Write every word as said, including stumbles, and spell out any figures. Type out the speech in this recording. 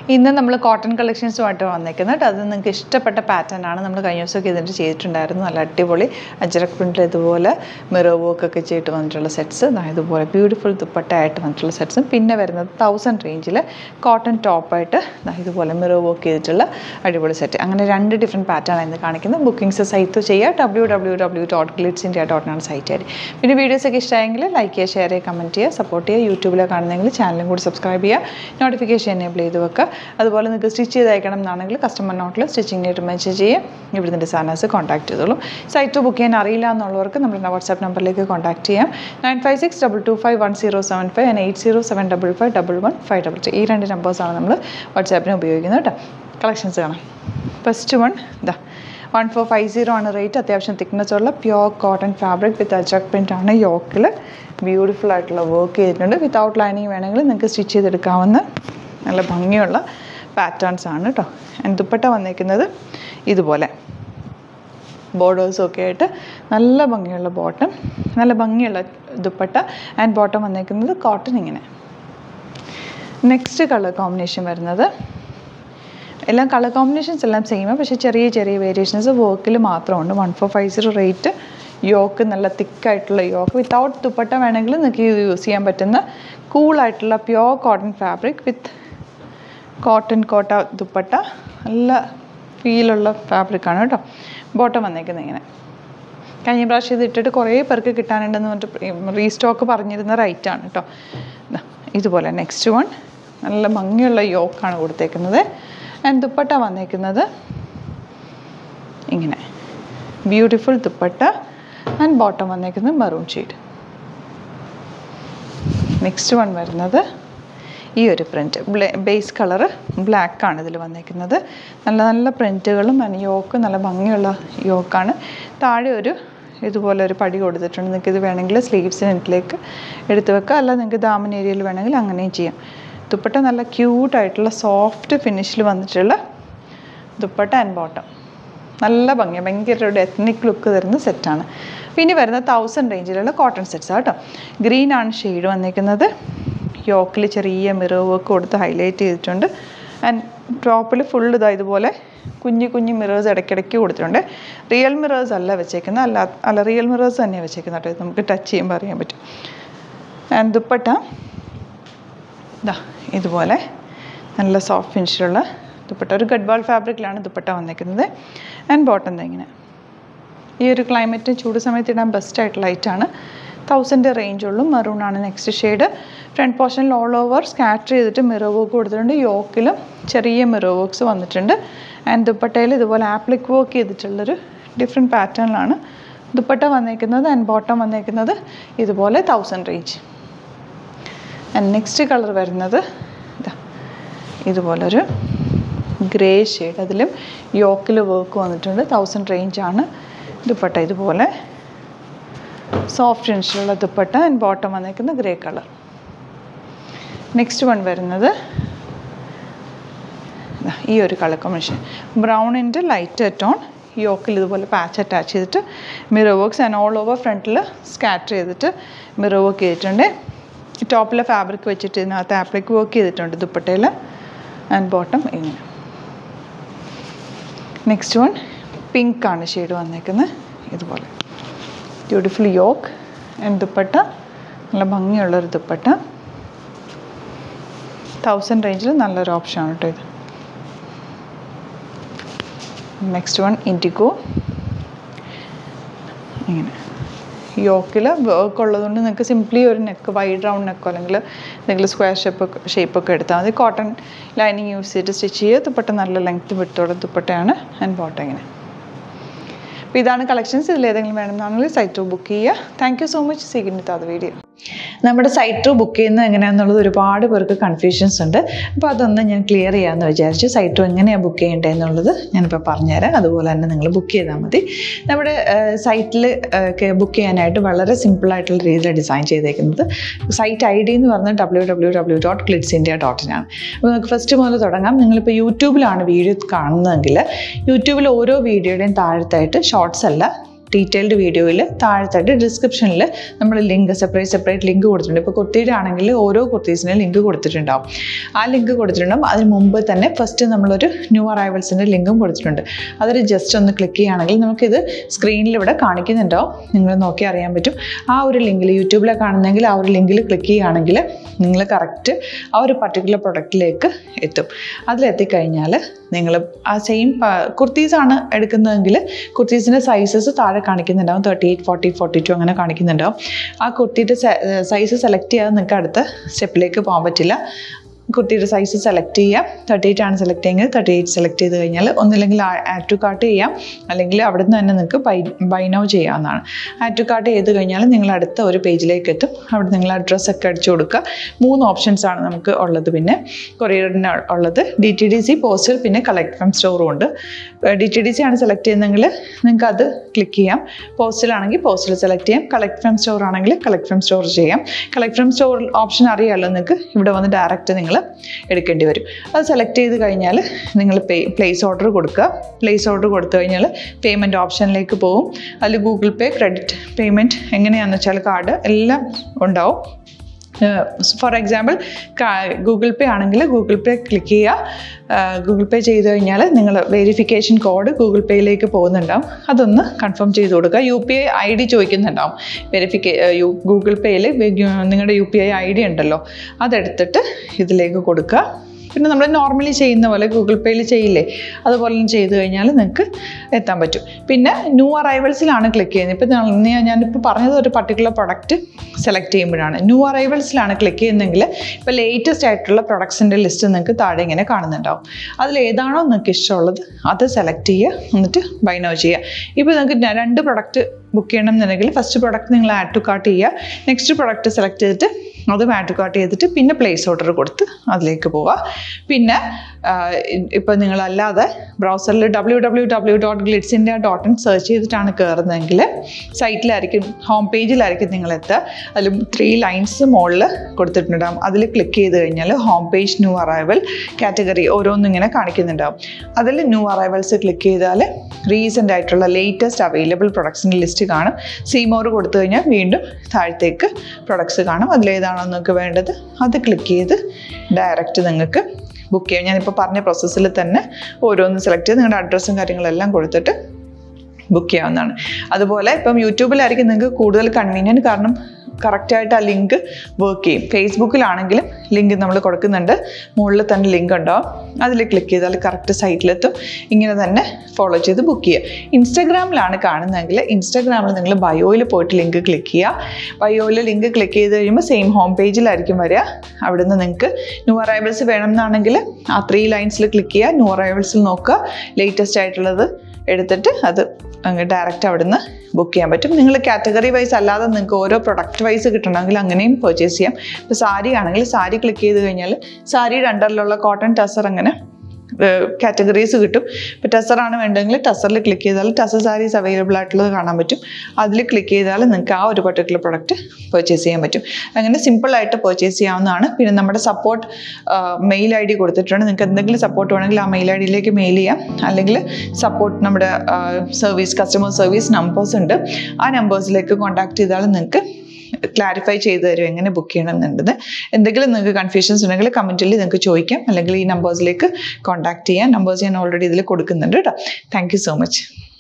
ഇന്ന് നമ്മൾ കോട്ടൺ കളക്ഷൻസുമായിട്ട് വന്നേക്കുന്നത്. അത് നിങ്ങൾക്ക് ഇഷ്ടപ്പെട്ട പാറ്റേൺ ആണ്. നമ്മൾ കഴിഞ്ഞ ദിവസമൊക്കെ ഇതിൻ്റെ ചെയ്തിട്ടുണ്ടായിരുന്നു. നല്ല അടിപൊളി അജ്രക് പ്രിൻറ്റിൽ ഇതുപോലെ മിറർ വർക്ക് ഒക്കെ ചെയ്തിട്ട് വന്നിട്ടുള്ള സെറ്റ്സ്, ഇതുപോലെ ബ്യൂട്ടിഫുൾ ദുപ്പട്ടയായിട്ട് വന്നിട്ടുള്ള സെറ്റ്സും, പിന്നെ വരുന്നത് തൗസൻഡ് റേഞ്ചിൽ കോട്ടൺ ടോപ്പായിട്ട് ഇതുപോലെ മിറർ വർക്ക് ചെയ്തിട്ടുള്ള അടിപൊളി സെറ്റ്. അങ്ങനെ രണ്ട് ഡിഫറെൻറ്റ് പാറ്റേൺ ആണ് ഇന്ന് കാണിക്കുന്നത്. ബുക്കിംഗ്സ് സൈറ്റ് ചെയ്യുക, W W W dot Glitz India dot ആണ് സൈറ്റ് ആയി. പിന്നെ വീഡിയോസൊക്കെ ഇഷ്ടമായെങ്കിൽ ലൈക്ക് ചെയ്യുക, ഷെയർ ചെയ്യുക, കമൻറ്റ് ചെയ്യുക, സപ്പോർട്ട് ചെയ്യുക. യൂട്യൂബിൽ കാണുന്നെങ്കിൽ ചാനലും കൂടി സബ്സ്ക്രൈബ് ചെയ്യുക, നോട്ടിഫിക്കേഷൻ എനേബിൾ ചെയ്ത് വെക്കുക. അതുപോലെ നിങ്ങൾക്ക് സ്റ്റിച്ച് ചെയ്ത് അയക്കണം എന്നാണെങ്കിൽ കസ്റ്റമർ നോട്ടിൽ സ്റ്റിച്ചിങ്ങിനായിട്ട് മെൻഷൻ ചെയ്യുക. ഇവിടുന്ന് ഡിസൈനേഴ്സ് കോൺടാക്ട് ചെയ്തോളും. സൈറ്റ് ബുക്ക് ചെയ്യാൻ അറിയില്ല എന്നുള്ളവർക്ക് നമ്മുടെ വാട്സാപ്പ് നമ്പറിലേക്ക് കോൺടാക്ട് ചെയ്യാം. Nine five six double two five one zero seven five and eight zero seven double five double one five double two. ഈ രണ്ട് നമ്പേഴ്സാണ് നമ്മൾ വാട്സാപ്പിന് ഉപയോഗിക്കുന്നത് കേട്ടോ. കളക്ഷൻസ് കാണാം. ഫസ്റ്റ് വൺ ഇതാ വൺ ഫോർ ഫൈവ് സീറോ ആണ് റേറ്റ്. അത്യാവശ്യം തിക്നെസ് ഉള്ള pure cotton fabric with Ajrak print ആണ്. യോക്കിൽ ബ്യൂട്ടിഫുൾ ആയിട്ടുള്ള വർക്ക് ചെയ്തിട്ടുണ്ട്. വിത്തൗട്ട് ലൈനിങ് വേണമെങ്കിൽ നിങ്ങൾക്ക് സ്റ്റിച്ച് ചെയ്തെടുക്കാവുന്ന നല്ല ഭംഗിയുള്ള പാറ്റേൺസ് ആണ് കേട്ടോ. ആൻഡ് ദുപ്പട്ട വന്നിരിക്കുന്നത് ഇതുപോലെ ബോർഡേഴ്സൊക്കെ ആയിട്ട് നല്ല ഭംഗിയുള്ള ബോട്ടം, നല്ല ഭംഗിയുള്ള ദുപ്പട്ട. ആൻഡ് ബോട്ടം വന്നിരിക്കുന്നത് കോട്ടൺ ഇങ്ങനെ. നെക്സ്റ്റ് കളർ കോമ്പിനേഷൻ വരുന്നത് എല്ലാം കളർ കോമ്പിനേഷൻസ് എല്ലാം സെയിമാണ്, പക്ഷേ ചെറിയ ചെറിയ വേരിയേഷൻസ് വർക്കിൽ മാത്രമുണ്ട്. One four five zero rate. Yoke നല്ല തിക്കായിട്ടുള്ള യോക്ക്. വിത്തൗട്ട് ദുപ്പട്ട വേണമെങ്കിൽ നിങ്ങൾക്ക് ഇത് യൂസ് ചെയ്യാൻ പറ്റുന്ന കൂളായിട്ടുള്ള pure cotton fabric with cotton Kota dupatta. നല്ല ഫീലുള്ള ഫാബ്രിക്കാണ് കേട്ടോ. ബോട്ടം വന്നേക്കുന്നത് ഇങ്ങനെ. കഴിഞ്ഞ പ്രാവശ്യം ഇത് ഇട്ടിട്ട് കുറേ പേർക്ക് കിട്ടാനുണ്ടെന്ന് പറഞ്ഞിട്ട് റീസ്റ്റോക്ക് പറഞ്ഞിരുന്ന റൈറ്റാണ് കേട്ടോ. ഇതുപോലെ നെക്സ്റ്റ് വൺ നല്ല ഭംഗിയുള്ള യോക്കാണ് കൊടുത്തേക്കുന്നത്. ആൻഡ് ദുപ്പട്ട വന്നേക്കുന്നത് ഇങ്ങനെ ബ്യൂട്ടിഫുൾ ദുപ്പട്ട. ആൻഡ് ബോട്ടം വന്നേക്കുന്നത് മെറൂൺ ഷെയ്ഡ്. നെക്സ്റ്റ് വൺ വരുന്നത് ഈ ഒരു പ്രിൻറ്റ് ബേസ് കളറ് ബ്ലാക്കാണ് ഇതിൽ വന്നേക്കുന്നത്. നല്ല നല്ല പ്രിൻറ്റുകളും യോക്ക് നല്ല ഭംഗിയുള്ള യോക്കാണ്. താഴെ ഒരു ഇതുപോലെ ഒരു പടി കൊടുത്തിട്ടുണ്ട്. നിങ്ങൾക്ക് ഇത് വേണമെങ്കിൽ സ്ലീവ്സിന് നെറ്റിലേക്ക് എടുത്ത് വെക്കുക, അല്ല നിങ്ങൾക്ക് ദാമൻ ഏരിയയിൽ വേണമെങ്കിൽ അങ്ങനെയും ചെയ്യാം. ദുപ്പട്ട നല്ല ക്യൂട്ടായിട്ടുള്ള സോഫ്റ്റ് ഫിനിഷിൽ വന്നിട്ടുള്ള ദുപ്പട്ട ആൻഡ് ബോട്ടം. നല്ല ഭംഗിയാണ്, ഭയങ്കര ഒരു എത്നിക് ലുക്ക് തരുന്ന സെറ്റാണ്. പിന്നെ വരുന്ന തൗസൻഡ് റേഞ്ചിലുള്ള കോട്ടൺ സെറ്റ്സാണ് കേട്ടോ. ഗ്രീനാണ് ഷെയ്ഡ് വന്നിരിക്കുന്നത്. യോക്കിൽ ചെറിയ മിറർ വർക്ക് കൊടുത്ത് ഹൈലൈറ്റ് ചെയ്തിട്ടുണ്ട്. ആൻഡ് ടോപ്പിൽ ഫുൾ ഇതാ ഇതുപോലെ കുഞ്ഞു കുഞ്ഞു മിറേഴ്സ് ഇടയ്ക്കിടയ്ക്ക് കൊടുത്തിട്ടുണ്ട്. റിയൽ മിറേഴ്സ് അല്ല വെച്ചേക്കുന്നത്, അല്ല അല്ല റിയൽ മിറേഴ്സ് തന്നെയാണ് വെച്ചേക്കുന്നത് കേട്ടോ. നമുക്ക് ടച്ച് ചെയ്യുമ്പോൾ അറിയാൻ പറ്റും. ആൻഡ് ദുപ്പട്ട ഇതാ ഇതുപോലെ നല്ല സോഫ്റ്റ് ഫിനിഷിലുള്ള ദുപ്പട്ട. ഒരു ഗഡ്വാൾ ഫാബ്രിക്കിലാണ് ദുപ്പട്ട വന്നിരിക്കുന്നത്. ആൻഡ് ബോട്ടം ഇങ്ങനെ. ഈ ഒരു ക്ലൈമറ്റ് ചൂട് സമയത്ത് ഇടാൻ ബെസ്റ്റ് ആയിട്ടുള്ള ലൈറ്റാണ്. തൗസൻഡ് റേഞ്ചുള്ളൂ. മെറൂണാണ് നെക്സ്റ്റ് ഷെയ്ഡ്. ഫ്രണ്ട് പോർഷനിൽ ഓൾ ഓവർ സ്കാറ്റർ ചെയ്തിട്ട് മിറർ വർക്ക് കൊടുത്തിട്ടുണ്ട്. യോക്കിലും ചെറിയ മിറർ വർക്ക്സ് വന്നിട്ടുണ്ട്. ആൻഡ് ദുപ്പട്ടയിൽ ഇതുപോലെ ആപ്ലിക് വർക്ക് ചെയ്തിട്ടുള്ളൊരു ഡിഫറെൻറ്റ് പാറ്റേണിലാണ് ദുപ്പട്ട വന്നേക്കുന്നത്. ആൻഡ് ബോട്ടം വന്നേക്കുന്നത് ഇതുപോലെ thousand range. And next colour വരുന്നത് ഇതാ ഇതുപോലൊരു ഗ്രേ ഷെയ്ഡ്. അതിലും യോക്കിൽ വർക്ക് വന്നിട്ടുണ്ട്. തൗസൻഡ് റേഞ്ചാണ് ദുപ്പട്ട. ഇതുപോലെ സോഫ്റ്റ് ഫിനിഷിലുള്ള ദുപ്പട്ട. ആൻഡ് ബോട്ടം വന്നിരിക്കുന്ന ഗ്രേ കളർ. നെക്സ്റ്റ് വൺ വരുന്നത് ഈ ഒരു കളർ കോമ്പിനേഷൻ ബ്രൗണിൻ്റെ ലൈറ്റ് ടോൺ. യോക്കിൽ ഇതുപോലെ പാച്ച് അറ്റാച്ച് ചെയ്തിട്ട് mirror works and all over ഫ്രണ്ടിൽ സ്കാറ്റർ ചെയ്തിട്ട് മിറർ വർക്ക് ചെയ്തിട്ടുണ്ട്. ടോപ്പിലെ ഫാബ്രിക് വെച്ചിട്ട് ഇതിനകത്ത് ആപ്ലിക് വർക്ക് ചെയ്തിട്ടുണ്ട് ദുപ്പട്ടയിൽ. ആൻഡ് ബോട്ടം ഇങ്ങനെ. നെക്സ്റ്റ് വൺ പിങ്ക് ആണ് ഷെയ്ഡ് വന്നേക്കുന്നത്. ഇതുപോലെ ബ്യൂട്ടിഫുൾ യോക്ക് ആൻഡ് ദുപ്പട്ട. നല്ല ഭംഗിയുള്ളൊരു ദുപ്പട്ട. തൗസൻഡ് റേഞ്ചിൽ നല്ലൊരു ഓപ്ഷനാണ് കേട്ടോ ഇത്. Next one indigo. ഇങ്ങനെ യോക്കിൽ വർക്ക് ഉള്ളതുകൊണ്ട് നിങ്ങൾക്ക് സിംപ്ലി ഒരു നെക്ക് വൈഡ് റൗണ്ട് നെക്കോ അല്ലെങ്കിൽ എന്തെങ്കിലും സ്ക്വയർ ഷേപ്പ് ഷേപ്പൊക്കെ എടുത്താൽ മതി. കോട്ടൺ ലൈനിങ് യൂസ് ചെയ്തിട്ട് സ്റ്റിച്ച് ചെയ്യുക. ദുപ്പട്ട നല്ല ലെങ്ത്ത് വിട്ടോടെ ദുപ്പട്ടയാണ്. ആൻഡ് ബോട്ടം ഇങ്ങനെ. അപ്പോൾ ഇതാണ് കളക്ഷൻസ്. ഇതിൽ ഏതെങ്കിലും വേണമെന്നാണെങ്കിൽ സൈറ്റ് ത്രൂ ബുക്ക് ചെയ്യുക. Thank you so much. സീക്കിൻ്റെ അത് വീഡിയോ. നമ്മുടെ സൈറ്റ് ത്രൂ ബുക്ക് ചെയ്യുന്നത് എങ്ങനെയാണെന്നുള്ളത് ഒരുപാട് പേർക്ക് കൺഫ്യൂഷൻസ് ഉണ്ട്. അപ്പോൾ അതൊന്ന് ഞാൻ ക്ലിയർ ചെയ്യാമെന്ന് വിചാരിച്ചു. സൈറ്റ് ത്രൂ എങ്ങനെയാണ് ബുക്ക് ചെയ്യേണ്ടത് എന്നുള്ളത് ഞാനിപ്പോൾ പറഞ്ഞുതരാം. അതുപോലെ തന്നെ നിങ്ങൾ ബുക്ക് ചെയ്താൽ മതി. നമ്മുടെ സൈറ്റിൽ ബുക്ക് ചെയ്യാനായിട്ട് വളരെ സിമ്പിളായിട്ടുള്ള രീതിയിൽ ഡിസൈൻ ചെയ്തേക്കുന്നത്. സൈറ്റ് ഐ ഡി എന്ന് പറഞ്ഞാൽ W W W dot Glitz India dot in ആണ്. അപ്പോൾ നമുക്ക് ഫസ്റ്റ് മുതൽ തുടങ്ങാം. നിങ്ങളിപ്പോൾ യൂട്യൂബിലാണ് വീഡിയോ കാണുന്നതെങ്കിൽ യൂട്യൂബിൽ ഓരോ വീഡിയോയുടെയും താഴത്തായിട്ട് ഷോർട്സ് അല്ല ഡീറ്റെയിൽഡ് വീഡിയോയിൽ താഴത്തായിട്ട് ഡിസ്ക്രിപ്ഷനിൽ നമ്മൾ ലിങ്ക് സെപ്പറേറ്റ് സെപ്പറേറ്റ് ലിങ്ക് കൊടുത്തിട്ടുണ്ട്. ഇപ്പോൾ കുർത്തിയുടെ ആണെങ്കിൽ ഓരോ കുർത്തീസിനും ലിങ്ക് കൊടുത്തിട്ടുണ്ടാവും. ആ ലിങ്ക് കൊടുത്തിട്ടുണ്ടാവും. അതിന് മുമ്പ് തന്നെ ഫസ്റ്റ് നമ്മളൊരു ന്യൂ അറൈവൽസിൻ്റെ ലിങ്കും കൊടുത്തിട്ടുണ്ട്. അതൊരു ജസ്റ്റ് ഒന്ന് ക്ലിക്ക് ചെയ്യുകയാണെങ്കിൽ നമുക്കിത് സ്ക്രീനിൽ ഇവിടെ കാണിക്കുന്നുണ്ടാവും. നിങ്ങൾ നോക്കി അറിയാൻ പറ്റും. ആ ഒരു ലിങ്കിൽ യൂട്യൂബിലെ കാണുന്നെങ്കിൽ ആ ഒരു ലിങ്കിൽ ക്ലിക്ക് ചെയ്യുകയാണെങ്കിൽ നിങ്ങൾ കറക്റ്റ് ആ ഒരു പർട്ടിക്കുലർ പ്രൊഡക്റ്റിലേക്ക് എത്തും. അതിലെത്തിക്കഴിഞ്ഞാൽ നിങ്ങൾ ആ സെയിം കുർത്തീസാണ് എടുക്കുന്നതെങ്കിൽ കുർത്തീസിൻ്റെ സൈസസ് താഴെ കാണിക്കുന്നുണ്ടാവും. Thirty eight forty forty two അങ്ങനെ കാണിക്കുന്നുണ്ടാവും. ആ കുർത്തിയുടെ സൈസ് സെലക്ട് ചെയ്യാതെ നിങ്ങൾക്ക് അടുത്ത സ്റ്റെപ്പിലേക്ക് പോകാൻ പറ്റില്ല. കുർത്തിയുടെ സൈസ് സെലക്ട് ചെയ്യാം. തേർട്ടി എയ്റ്റ് ആണ് സെലക്ട് ചെയ്യുന്നത്. തേർട്ടി എയ്റ്റ് സെലക്ട് ചെയ്ത് കഴിഞ്ഞാൽ ഒന്നില്ലെങ്കിൽ ആഡ് ടു കാർട്ട് ചെയ്യാം, അല്ലെങ്കിൽ അവിടെ നിന്ന് തന്നെ നിങ്ങൾക്ക് ബൈ ബൈ നൗ ചെയ്യാവുന്നതാണ്. ആഡ് ടു കാർട്ട് ചെയ്ത് കഴിഞ്ഞാൽ നിങ്ങൾ അടുത്ത ഒരു പേജിലേക്ക് എത്തും. അവിടെ നിങ്ങൾ അഡ്രസ്സൊക്കെ അടിച്ചു കൊടുക്കുക. മൂന്ന് ഓപ്ഷൻസാണ് നമുക്ക് ഉള്ളത്. പിന്നെ കൊറിയറിന് ഉള്ളത് D T D C, postal, പിന്നെ കളക്ട് ഫ്രം സ്റ്റോറും ഉണ്ട്. ഡി ടി ഡി സി ആണ് സെലക്ട് ചെയ്യുന്നതെങ്കിൽ നിങ്ങൾക്ക് അത് ക്ലിക്ക് ചെയ്യാം. പോസ്റ്റലാണെങ്കിൽ പോസ്റ്റൽ സെലക്ട് ചെയ്യാം. കളക്ട് ഫ്രം സ്റ്റോർ ആണെങ്കിൽ കളക്ട് ഫ്രം സ്റ്റോർ ചെയ്യാം. കളക്ട് ഫ്രം സ്റ്റോർ ഓപ്ഷൻ അറിയാമല്ലോ നിങ്ങൾക്ക്. ഇവിടെ വന്ന് ഡയറക്റ്റ് നിങ്ങൾ എടുക്കേണ്ടി വരും. അത് സെലക്ട് ചെയ്ത് കഴിഞ്ഞാൽ നിങ്ങൾ പേ പ്ലേസ് ഓർഡർ കൊടുക്കുക. പ്ലേസ് ഓർഡർ കൊടുത്തു കഴിഞ്ഞാൽ പേയ്മെൻറ്റ് ഓപ്ഷനിലേക്ക് പോകും. അതിൽ ഗൂഗിൾ പേ, ക്രെഡിറ്റ് പേയ്മെൻറ്റ് എങ്ങനെയാണെന്ന് വെച്ചാൽ കാർഡ് എല്ലാം ഉണ്ടാവും. ഫോർ എക്സാമ്പിൾ ഗൂഗിൾ പേ ആണെങ്കിൽ ഗൂഗിൾ പേ ക്ലിക്ക് ചെയ്യുക. ഗൂഗിൾ പേ ചെയ്ത് കഴിഞ്ഞാൽ നിങ്ങൾ വെരിഫിക്കേഷൻ കോഡ് ഗൂഗിൾ പേയിലേക്ക് പോകുന്നുണ്ടാവും. അതൊന്ന് കൺഫേം ചെയ്ത് കൊടുക്കുക. U P I I D ചോദിക്കുന്നുണ്ടാവും. വെരിഫിക്കേ ഗൂഗിൾ പേയിൽ നിങ്ങളുടെ U P I I D ഉണ്ടല്ലോ, അതെടുത്തിട്ട് ഇതിലേക്ക് കൊടുക്കുക. പിന്നെ നമ്മൾ നോർമലി ചെയ്യുന്ന പോലെ ഗൂഗിൾ പേയിൽ ചെയ്യില്ലേ, അതുപോലെ ചെയ്ത് കഴിഞ്ഞാൽ നിങ്ങൾക്ക് എത്താൻ പറ്റും. പിന്നെ ന്യൂ അറൈവൽസിലാണ് ക്ലിക്ക് ചെയ്യുന്നത്. ഇപ്പം ഞാനിപ്പോൾ പറഞ്ഞത് ഒരു പർട്ടിക്കുലർ പ്രൊഡക്റ്റ് സെലക്ട് ചെയ്യുമ്പോഴാണ്. ന്യൂ അറൈവൽസിലാണ് ക്ലിക്ക് ചെയ്യുന്നതെങ്കിൽ ഇപ്പോൾ ലേറ്റസ്റ്റ് ആയിട്ടുള്ള പ്രൊഡക്ട്സിൻ്റെ ലിസ്റ്റ് നിങ്ങൾക്ക് താഴെ ഇങ്ങനെ കാണുന്നുണ്ടാവും. അതിൽ ഏതാണോ നിങ്ങൾക്ക് ഇഷ്ടമുള്ളത് അത് സെലക്ട് ചെയ്യുക, എന്നിട്ട് ബൈ നൗ ചെയ്യുക. ഇപ്പോൾ നിങ്ങൾക്ക് രണ്ട് പ്രൊഡക്റ്റ് ബുക്ക് ചെയ്യണം എന്നുണ്ടെങ്കിൽ ഫസ്റ്റ് പ്രൊഡക്റ്റ് നിങ്ങൾ ആഡ് ടു കാർട്ട് ചെയ്യുക. നെക്സ്റ്റ് പ്രൊഡക്റ്റ് സെലക്ട് ചെയ്തിട്ട് അതും ആഡ് ടു കാർട്ട് ചെയ്തിട്ട് പിന്നെ പ്ലേസ് ഓർഡർ കൊടുത്ത് അതിലേക്ക് പോവുക. പിന്നെ ഇപ്പോൾ നിങ്ങളല്ലാതെ ബ്രൗസറിൽ W W W dot Glitz India dot in search ചെയ്തിട്ടാണ് കയറുന്നതെങ്കിൽ സൈറ്റിലായിരിക്കും, ഹോം പേജിലായിരിക്കും നിങ്ങളെത്തുക. അതിൽ ത്രീ ലൈൻസ് മുകളിൽ കൊടുത്തിട്ടുണ്ടാകും. അതിൽ ക്ലിക്ക് ചെയ്ത് കഴിഞ്ഞാൽ home page, new arrival, category ഓരോന്നും ഇങ്ങനെ കാണിക്കുന്നുണ്ടാവും. അതിൽ ന്യൂ അറൈവൽസ് ക്ലിക്ക് ചെയ്താൽ റീസെൻ്റ് ആയിട്ടുള്ള ലേറ്റസ്റ്റ് അവൈലബിൾ പ്രൊഡക്ട്സിൻ്റെ ലിസ്റ്റ് കാണും. സീമോർ കൊടുത്തു കഴിഞ്ഞാൽ വീണ്ടും താഴത്തേക്ക് പ്രൊഡക്ട്സ് കാണും. അതിലേതാണോ നിങ്ങൾക്ക് വേണ്ടത് അത് ക്ലിക്ക് ചെയ്ത് ഡയറക്റ്റ് നിങ്ങൾക്ക് ബുക്ക് ചെയ്യാം. ഞാനിപ്പോൾ പറഞ്ഞ പ്രോസസ്സിൽ തന്നെ ഓരോന്ന് സെലക്ട് ചെയ്ത് നിങ്ങളുടെ അഡ്രസ്സും കാര്യങ്ങളെല്ലാം കൊടുത്തിട്ട് ബുക്ക് ചെയ്യാവുന്നതാണ്. അതുപോലെ ഇപ്പം യൂട്യൂബിലായിരിക്കും നിങ്ങൾക്ക് കൂടുതൽ കൺവീനിയൻറ്റ്, കാരണം കറക്റ്റായിട്ട് ആ ലിങ്ക് വർക്ക് ചെയ്യും. ഫേസ്ബുക്കിലാണെങ്കിലും ലിങ്ക് നമ്മൾ കൊടുക്കുന്നുണ്ട്, മുകളിൽ തന്നെ ലിങ്ക് ഉണ്ടാവും. അതിൽ ക്ലിക്ക് ചെയ്താൽ കറക്റ്റ് സൈറ്റിലെത്തും. ഇങ്ങനെ തന്നെ ഫോളോ ചെയ്ത് ബുക്ക് ചെയ്യുക. ഇൻസ്റ്റാഗ്രാമിലാണ് കാണുന്നതെങ്കിൽ ഇൻസ്റ്റാഗ്രാമിൽ നിങ്ങൾ ബയോയിൽ പോയിട്ട് ലിങ്ക് ക്ലിക്ക് ചെയ്യുക. ബയോയിൽ ലിങ്ക് ക്ലിക്ക് ചെയ്ത് കഴിയുമ്പോൾ സെയിം ഹോം പേജിലായിരിക്കും വരിക. അവിടുന്ന് നിങ്ങൾക്ക് ന്യൂ അറൈവൽസ് വേണമെന്നാണെങ്കിൽ ആ ത്രീ ലൈൻസിൽ ക്ലിക്ക് ചെയ്യുക. ന്യൂ അറൈവൽസിൽ നോക്കുക, ലേറ്റസ്റ്റ് ആയിട്ടുള്ളത് എടുത്തിട്ട് അത് അങ്ങ് ഡയറക്റ്റ് അവിടുന്ന് ബുക്ക് ചെയ്യാൻ പറ്റും. നിങ്ങൾ കാറ്റഗറി വൈസ് അല്ലാതെ നിങ്ങൾക്ക് ഓരോ പ്രൊഡക്റ്റ് വൈസ് കിട്ടണമെങ്കിൽ അങ്ങനെയും പർച്ചേസ് ചെയ്യാം. ഇപ്പോൾ സാരി ആണെങ്കിൽ സാരി ക്ലിക്ക് ചെയ്ത് കഴിഞ്ഞാൽ സാരിയുടെ അണ്ടറിലുള്ള കോട്ടൺ ടസർ അങ്ങനെ കാറ്റഗറീസ് കിട്ടും. ഇപ്പോൾ ടസറാണ് വേണ്ടതെങ്കിൽ ടസറിൽ ക്ലിക്ക് ചെയ്താൽ ടസർ സാരീസ് അവൈലബിൾ ആയിട്ടുള്ളത് കാണാൻ പറ്റും. അതിൽ ക്ലിക്ക് ചെയ്താൽ നിങ്ങൾക്ക് ആ ഒരു പർട്ടിക്കുലർ പ്രൊഡക്റ്റ് പർച്ചേസ് ചെയ്യാൻ പറ്റും. അങ്ങനെ സിമ്പിളായിട്ട് പർച്ചേസ് ചെയ്യാവുന്നതാണ്. പിന്നെ നമ്മുടെ സപ്പോർട്ട് മെയിൽ ഐ ഡി കൊടുത്തിട്ടുണ്ട്. നിങ്ങൾക്ക് എന്തെങ്കിലും സപ്പോർട്ട് വേണമെങ്കിൽ ആ മെയിൽ ഐ ഡിയിലേക്ക് മെയിൽ ചെയ്യാം. അല്ലെങ്കിൽ സപ്പോർട്ട് നമ്മുടെ സർവീസ് കസ്റ്റമർ സർവീസ് നമ്പേഴ്സ് ഉണ്ട്. ആ നമ്പേഴ്സിലേക്ക് കോൺടാക്ട് ചെയ്താൽ നിങ്ങൾക്ക് ക്ലാരിഫൈ ചെയ്ത് തരും എങ്ങനെ ബുക്ക് ചെയ്യണം എന്നുള്ളത്. എന്തെങ്കിലും നിങ്ങൾക്ക് കൺഫ്യൂഷൻസ് ഉണ്ടെങ്കിൽ കമൻറ്റിൽ നിങ്ങൾക്ക് ചോദിക്കാം, അല്ലെങ്കിൽ ഈ നമ്പേഴ്സിലേക്ക് കോൺടാക്ട് ചെയ്യാം. നമ്പേഴ്സ് ഞാൻ ഓൾറെഡി ഇതിൽ കൊടുക്കുന്നുണ്ട് കേട്ടോ. Thank you so much.